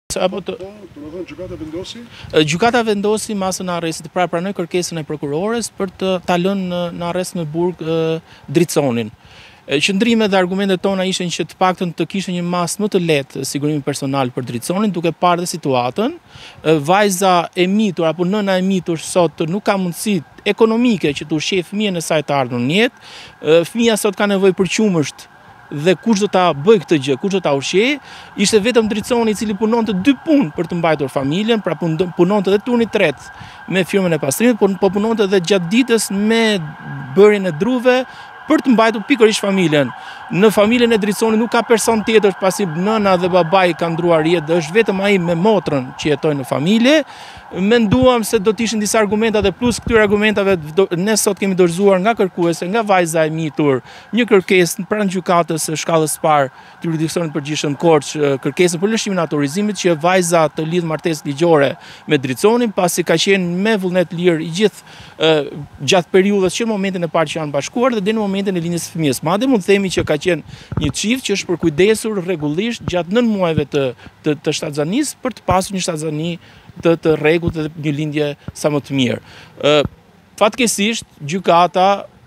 Gjykata vendosi masën e arrestit, pra pranoi kërkesën e prokurores për ta lënë në arrest në burg Driconin. Qëndrimet dhe argumentet tona ishin që të paktën të kishte një masë më të lehtë sigurimi personal për Driconin, duke parë dhe situatën. Vajza e mitur apo nëna e mitur sot nuk ka mundësi ekonomike që të ushqejë fëmijën e saj të ardhur në jetë. Fëmia sot ka nevojë për qumësht dhe kush do ta bëj këtë gjë, kush do ta ushqejë? Ishte vetëm Driconi i cili punonte 2 punë për të mbajtur familjen, pra punonte edhe turnin 3 me firmën e pastrimit, po punonte edhe gjatë ditës me bërjen e druve për të mbajtur pikërisht familjen. Në familjen e Driconit nuk ka person tjetër pasi nëna dhe babai kanë ndruar jetë, është vetëm ai me motrën që jetojnë në familje. Menduam se do të ishin disa argumenta dhe plus këtyre argumentave ne sot kemi dorëzuar nga kërkuese, nga vajza e mitur, një kërkesë pranë gjykatës së shkallës së parë të jurisdiksionit përgjithshëm Korç, kërkesën për lëshimin e autorizimit që vajza të lidh martesë ligjore me Driconin, pasi ka qenë me vullnet lirë i gjithë gjatë periudhës që në momentin e parë që janë bashkuar dhe deri në momentin e lindjes së fëmijës. Madje mund të themi që ka qenë një çift që është përkujdesur rregullisht gjatë 9 muajve të shtatzanisë për të pasur një shtatzani të rregullt dhe një lindje sa më të mirë. Fatkeqësisht gjykata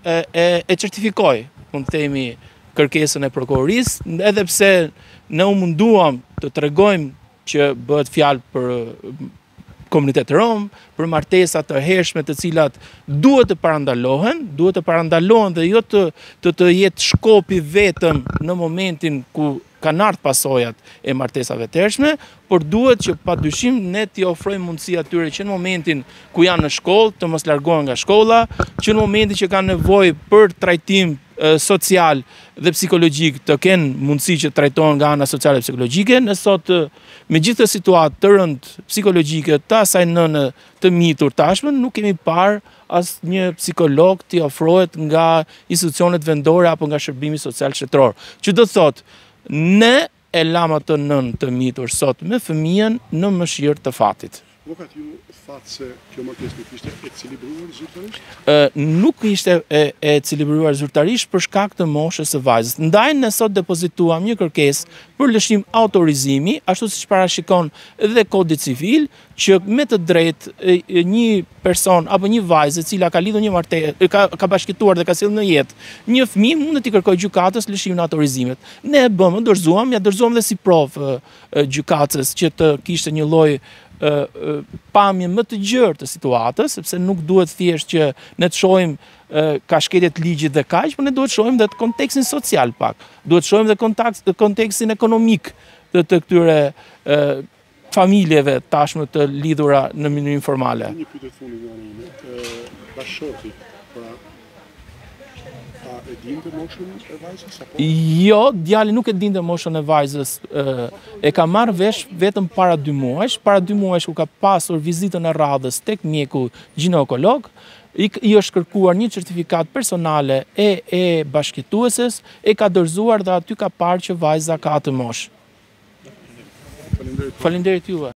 e certifikoi, mund të themi, kërkesën e prokurorisë, edhe pse ne u munduam të tregojmë që bëhet fjalë për komunitet rom, për martesa të hershme të cilat duhet të parandalohen dhe jo të jetë shkopi vetëm në momentin ku kanë ardhur pasojat e martesave të hershme, por duhet që padyshim ne t'i ofrojmë mundësi atyre që në momentin ku janë në shkollë të mos largohen nga shkolla, që në momentin që kanë nevojë për trajtim social dhe psikologjik të kenë mundësi që trajtohen nga ana sociale dhe psikologjike. Ne sot me gjithë situatë të rëndë psikologjike të asaj nëne të mitur tashmë nuk kemi parë asnjë psikolog t'i ofrohet nga institucionet vendore apo nga shërbimi social shtetëror. Që do thotë ne e lam atë nën të mitur sot me fëmijën në mëshirë të fatit. Avokat, ju thatë se kjo martesë nuk ishte e cilibruar zyrtarisht? Nuk ishte e cilibruar zyrtarisht për shkak të moshës së vajzës. Ndaj ne sot depozituam një kërkesë për lëshim autorizimi, ashtu siç parashikon edhe Kodi Civil, që me të drejtë një person apo një vajzë e cila ka lidhur një martesë, ka bashkëtuar dhe ka sjellë në jetë një fëmijë, mund të kërkojë gjykatës lëshimin e autorizimit. Ne e bëm, dorëzuam dhe si provë gjykatës që të kishte një lloj pamje më të gjerë të situatës, sepse nuk duhet thjesht që ne të shohim ka shkeljet ligjit dhe kaq, por ne duhet të shohim dhe kontekstin social pak. Duhet të shohim dhe kontekstin ekonomik të këtyre familjeve tashmë të lidhura në mënyrë informale. Një pyetje të fundit nga ime. Bashorti, pra e dinte moshën e vajzës apo? Jo, djali nuk e dinte moshën e vajzës. E ka marrë vesh vetëm para 2 muajsh. Para 2 muajsh ku ka pasur vizitën e radhës tek mjeku ginekolog, i është kërkuar një certifikat personale e bashkëtueses, e ka dorëzuar dhe aty ka parë që vajza ka atë moshë. Faleminderit. Faleminderit juve.